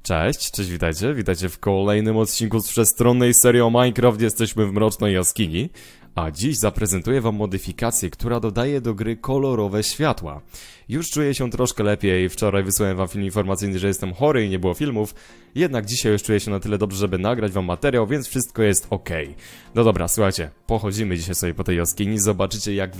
Cześć, witajcie w kolejnym odcinku z wszechstronnej serii o Minecraft. Jesteśmy w mrocznej jaskini, a dziś zaprezentuję wam modyfikację, która dodaje do gry kolorowe światła. Już czuję się troszkę lepiej, wczoraj wysłałem wam film informacyjny, że jestem chory i nie było filmów, jednak dzisiaj już czuję się na tyle dobrze, żeby nagrać wam materiał, więc wszystko jest ok. No dobra, słuchajcie, pochodzimy dzisiaj sobie po tej jaskini, zobaczycie jak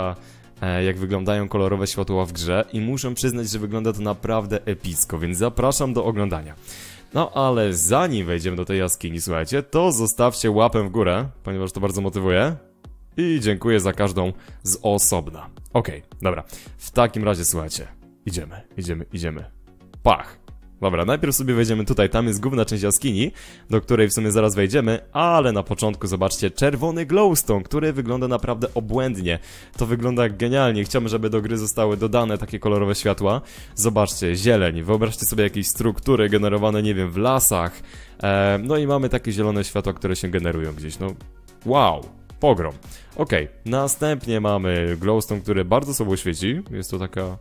wyglądają kolorowe światła w grze i muszę przyznać, że wygląda to naprawdę epicko, więc zapraszam do oglądania. No ale zanim wejdziemy do tej jaskini, słuchajcie, to zostawcie łapę w górę, ponieważ to bardzo motywuje. I dziękuję za każdą z osobna. Okej, dobra. W takim razie, słuchajcie, idziemy. Pach! Dobra, najpierw sobie wejdziemy tutaj, tam jest główna część jaskini, do której w sumie zaraz wejdziemy, ale na początku zobaczcie czerwony glowstone, który wygląda naprawdę obłędnie. To wygląda genialnie, chciałbym, żeby do gry zostały dodane takie kolorowe światła. Zobaczcie, zieleń, wyobraźcie sobie jakieś struktury generowane, nie wiem, w lasach. No i mamy takie zielone światła, które się generują gdzieś, no wow, pogrom. Okej, następnie mamy glowstone, który bardzo sobą świeci, jest to taka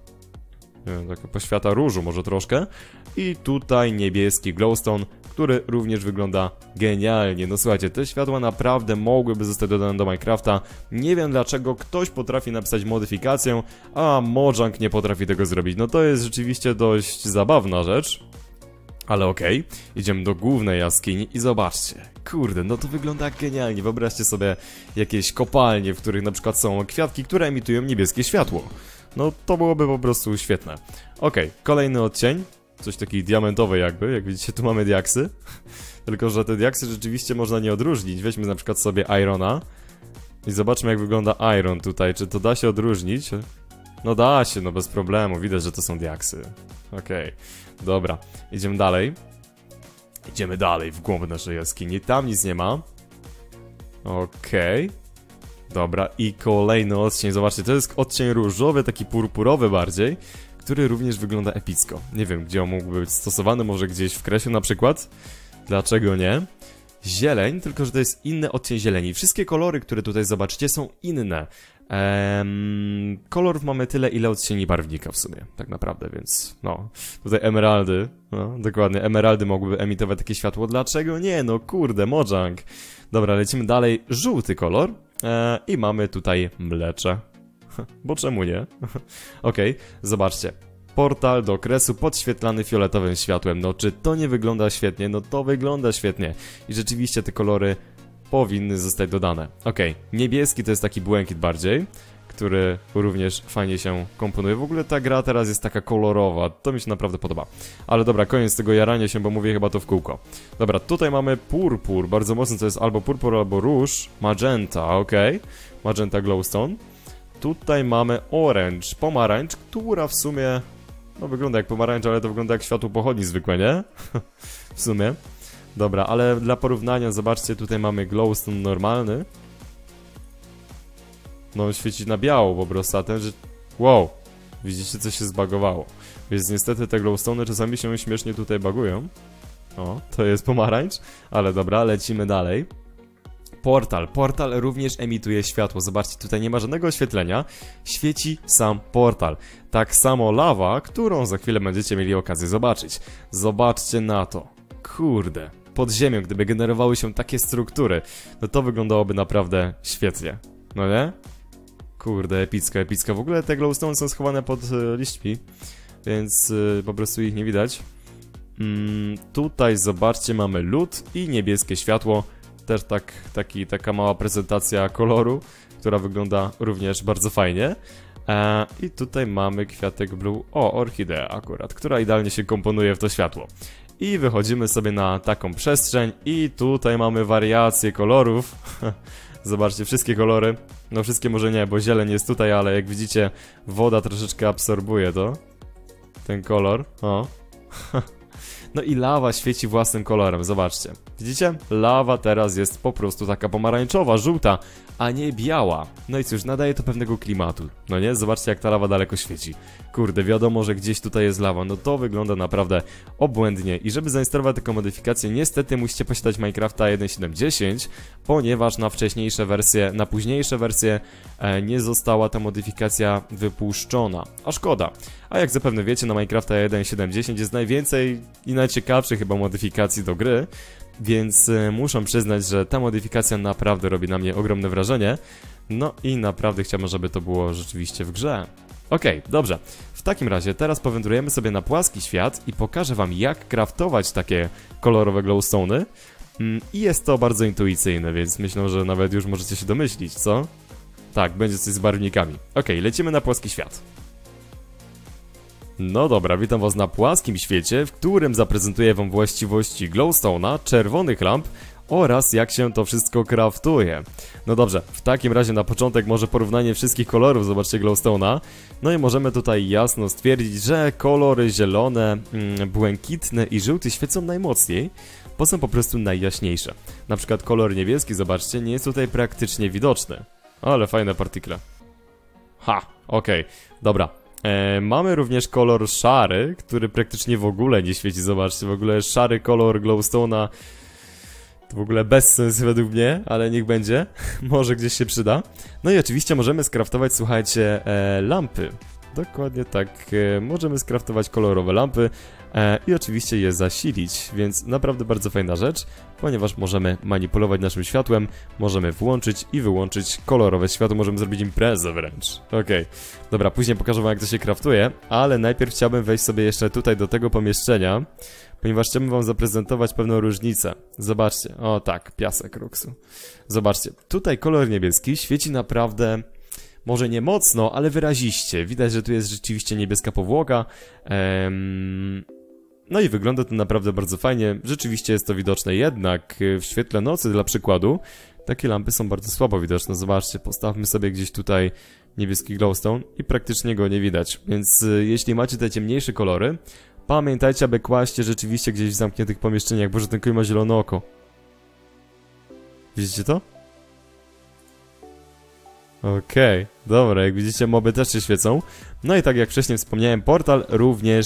poświata różu może troszkę. I tutaj niebieski glowstone, który również wygląda genialnie. No słuchajcie, te światła naprawdę mogłyby zostać dodane do Minecrafta. Nie wiem dlaczego ktoś potrafi napisać modyfikację, a Mojang nie potrafi tego zrobić. No to jest rzeczywiście dość zabawna rzecz. Ale okej, idziemy do głównej jaskini i zobaczcie. Kurde, no to wygląda genialnie. Wyobraźcie sobie jakieś kopalnie, w których na przykład są kwiatki, które emitują niebieskie światło. No to byłoby po prostu świetne. Okej, kolejny odcień. Coś taki diamentowy jakby, jak widzicie tu mamy diaksy. Tylko że te diaksy rzeczywiście można nie odróżnić. Weźmy na przykład sobie irona i zobaczmy jak wygląda iron tutaj. Czy to da się odróżnić? No da się, no bez problemu. Widać, że to są diaksy. Okej, dobra, idziemy dalej. Idziemy dalej w głąb naszej jaskini. Tam nic nie ma. Okej. Dobra, i kolejny odcień, zobaczcie, to jest odcień różowy, taki purpurowy bardziej, który również wygląda epicko. Nie wiem, gdzie on mógłby być stosowany, może gdzieś w kresie na przykład? Dlaczego nie? Zieleń, tylko że to jest inny odcień zieleni. Wszystkie kolory, które tutaj zobaczycie, są inne. Kolorów mamy tyle, ile odcieni barwnika w sumie, tak naprawdę, więc no, tutaj emeraldy, no, dokładnie, emeraldy mogłyby emitować takie światło, dlaczego nie? No kurde, Mojang. Dobra, lecimy dalej, żółty kolor i mamy tutaj mlecze, bo czemu nie? Okej, zobaczcie. Portal do kresu podświetlany fioletowym światłem. No czy to nie wygląda świetnie? No to wygląda świetnie. I rzeczywiście te kolory powinny zostać dodane. Okej, niebieski to jest taki błękit bardziej, który również fajnie się komponuje. W ogóle ta gra teraz jest taka kolorowa, to mi się naprawdę podoba. Ale dobra, koniec tego jarania się, bo mówię chyba to w kółko. Dobra, tutaj mamy purpur, bardzo mocno, to jest albo purpur, albo róż. Magenta, okej. Magenta glowstone. Tutaj mamy orange, pomarańcz, która w sumie no wygląda jak pomarańcz, ale to wygląda jak światło pochodni zwykłe, nie? W sumie. Dobra, ale dla porównania zobaczcie, tutaj mamy glowstone normalny. No on świeci na biało po prostu, a ten, że... Wow! Widzicie, co się zbagowało. Więc niestety te glowstone czasami się śmiesznie tutaj bagują. O, to jest pomarańcz. Ale dobra, lecimy dalej. Portal również emituje światło. Zobaczcie, tutaj nie ma żadnego oświetlenia. Świeci sam portal. Tak samo lawa, którą za chwilę będziecie mieli okazję zobaczyć. Zobaczcie na to. Kurde. Pod ziemią, gdyby generowały się takie struktury, no to wyglądałoby naprawdę świetnie. No nie? Kurde, epicka. W ogóle te glowstone są schowane pod liśćmi, więc po prostu ich nie widać. Tutaj zobaczcie, mamy lód i niebieskie światło. Też taka mała prezentacja koloru, która wygląda również bardzo fajnie. I tutaj mamy kwiatek blue, orchidea akurat, która idealnie się komponuje w to światło. I wychodzimy sobie na taką przestrzeń i tutaj mamy wariacje kolorów. Zobaczcie, wszystkie kolory. No wszystkie może nie, bo zieleń jest tutaj, ale jak widzicie, woda troszeczkę absorbuje to. Ten kolor, o. No i lawa świeci własnym kolorem, zobaczcie. Widzicie? Lawa teraz jest po prostu taka pomarańczowa, żółta, a nie biała. No i cóż, nadaje to pewnego klimatu. No nie? Zobaczcie jak ta lawa daleko świeci. Kurde, wiadomo, że gdzieś tutaj jest lawa. No to wygląda naprawdę obłędnie. I żeby zainstalować taką modyfikację, niestety musicie posiadać Minecrafta 1.7.10, ponieważ na wcześniejsze wersje, na późniejsze wersje nie została ta modyfikacja wypuszczona. A szkoda. A jak zapewne wiecie, na Minecrafta 1.7.10 jest najwięcej i najciekawszych chyba modyfikacji do gry, więc muszę przyznać, że ta modyfikacja naprawdę robi na mnie ogromne wrażenie. No i naprawdę chciałbym, żeby to było rzeczywiście w grze. Okej, dobrze. W takim razie teraz powędrujemy sobie na płaski świat i pokażę wam, jak craftować takie kolorowe glowstone'y. I jest to bardzo intuicyjne, więc myślę, że nawet już możecie się domyślić, co? Tak, będzie coś z barwnikami. Okej, lecimy na płaski świat. No dobra, witam was na płaskim świecie, w którym zaprezentuję wam właściwości glowstone'a, czerwonych lamp oraz jak się to wszystko craftuje. No dobrze, w takim razie na początek może porównanie wszystkich kolorów, zobaczcie glowstone'a. No i możemy tutaj jasno stwierdzić, że kolory zielone, błękitne i żółty świecą najmocniej, bo są po prostu najjaśniejsze. Na przykład kolor niebieski, zobaczcie, nie jest tutaj praktycznie widoczny. Ale fajne partykle. Ha, okej, dobra. Mamy również kolor szary, który praktycznie w ogóle nie świeci, zobaczcie, w ogóle szary kolor glowstone'a. To w ogóle bez sensu według mnie, ale niech będzie. Może gdzieś się przyda. No i oczywiście możemy skraftować, słuchajcie, lampy. Dokładnie tak. Możemy skraftować kolorowe lampy i oczywiście je zasilić, więc naprawdę bardzo fajna rzecz, ponieważ możemy manipulować naszym światłem, możemy włączyć i wyłączyć kolorowe światło, możemy zrobić imprezę wręcz. Okej, dobra, później pokażę wam, jak to się craftuje, ale najpierw chciałbym wejść sobie jeszcze tutaj do tego pomieszczenia, ponieważ chciałbym wam zaprezentować pewną różnicę. Zobaczcie, o tak, piasek Roxu. Zobaczcie, tutaj kolor niebieski świeci naprawdę, może nie mocno, ale wyraziście. Widać, że tu jest rzeczywiście niebieska powłoka. No i wygląda to naprawdę bardzo fajnie. Rzeczywiście jest to widoczne, jednak w świetle nocy, dla przykładu, takie lampy są bardzo słabo widoczne. Zobaczcie, postawmy sobie gdzieś tutaj niebieski glowstone i praktycznie go nie widać. Więc jeśli macie te ciemniejsze kolory, pamiętajcie, aby kłaść je rzeczywiście gdzieś w zamkniętych pomieszczeniach. Boże, ten koń ma zielone oko. Widzicie to? Okej, dobra, jak widzicie, moby też się świecą. No i tak jak wcześniej wspomniałem, portal również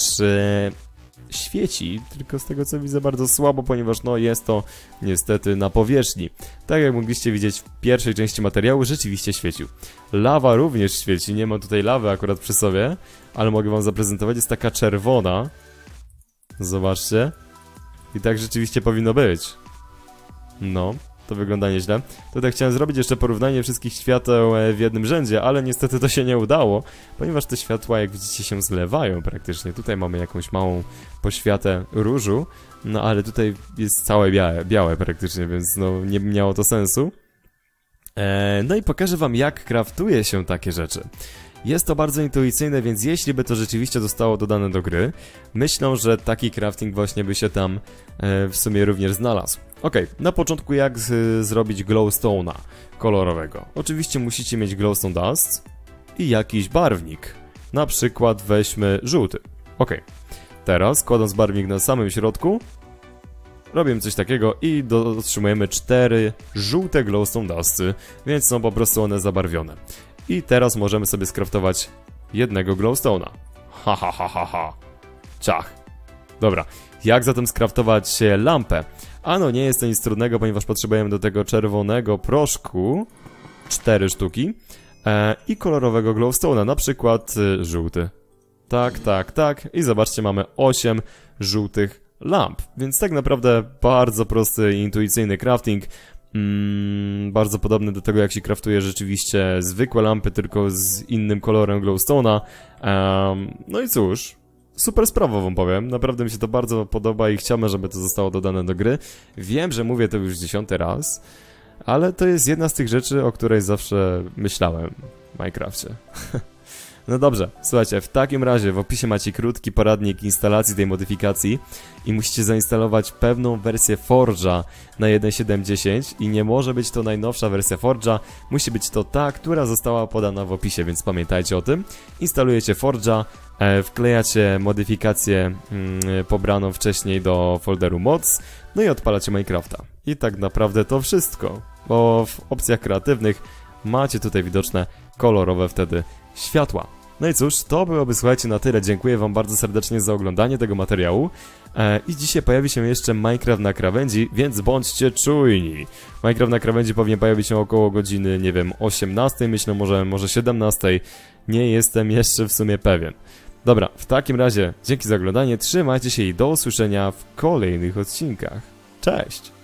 świeci, tylko z tego co widzę bardzo słabo, ponieważ no jest to niestety na powierzchni. Tak jak mogliście widzieć w pierwszej części materiału, rzeczywiście świecił. Lawa również świeci, nie mam tutaj lawy akurat przy sobie, ale mogę wam zaprezentować, jest taka czerwona. Zobaczcie. I tak rzeczywiście powinno być. No. To wygląda nieźle. Tutaj chciałem zrobić jeszcze porównanie wszystkich świateł w jednym rzędzie, ale niestety to się nie udało, ponieważ te światła, jak widzicie, się zlewają praktycznie. Tutaj mamy jakąś małą poświatę różu, no ale tutaj jest całe białe praktycznie, więc no nie miało to sensu. No i pokażę wam, jak craftuje się takie rzeczy. Jest to bardzo intuicyjne, więc jeśli by to rzeczywiście zostało dodane do gry, myślę, że taki crafting właśnie by się tam w sumie również znalazł. Okej, na początku jak zrobić glowstone'a kolorowego. Oczywiście musicie mieć glowstone dust i jakiś barwnik. Na przykład weźmy żółty. Okej, teraz kładąc barwnik na samym środku, robimy coś takiego i otrzymujemy 4 żółte glowstone dusty, więc są po prostu one zabarwione. I teraz możemy sobie skraftować jednego glowstone'a. Ha ha ha ha ha. Ciach. Dobra, jak zatem skraftować lampę? Ano nie jest to nic trudnego, ponieważ potrzebujemy do tego czerwonego proszku 4 sztuki i kolorowego glowstone'a, na przykład żółty. Tak, tak, tak. I zobaczcie, mamy 8 żółtych lamp. Więc tak naprawdę bardzo prosty i intuicyjny crafting. Bardzo podobny do tego, jak się craftuje rzeczywiście zwykłe lampy, tylko z innym kolorem glowstone'a. No i cóż, super sprawa wam powiem, naprawdę mi się to bardzo podoba i chciałbym, żeby to zostało dodane do gry. Wiem, że mówię to już 10. raz, ale to jest jedna z tych rzeczy, o której zawsze myślałem w Minecrafcie. No dobrze, słuchajcie, w takim razie w opisie macie krótki poradnik instalacji tej modyfikacji i musicie zainstalować pewną wersję Forge'a na 1.7.10 i nie może być to najnowsza wersja Forge'a, musi być to ta, która została podana w opisie, więc pamiętajcie o tym. Instalujecie Forge'a, wklejacie modyfikację pobraną wcześniej do folderu mods, no i odpalacie Minecrafta. I tak naprawdę to wszystko, bo w opcjach kreatywnych macie tutaj widoczne kolorowe wtedy światła. No i cóż, to byłoby, słuchajcie, na tyle. Dziękuję wam bardzo serdecznie za oglądanie tego materiału. I dzisiaj pojawi się jeszcze Minecraft na krawędzi, więc bądźcie czujni. Minecraft na krawędzi powinien pojawić się około godziny, nie wiem, 18, myślę, może 17. Nie jestem jeszcze w sumie pewien. Dobra, w takim razie dzięki za oglądanie, trzymajcie się i do usłyszenia w kolejnych odcinkach. Cześć!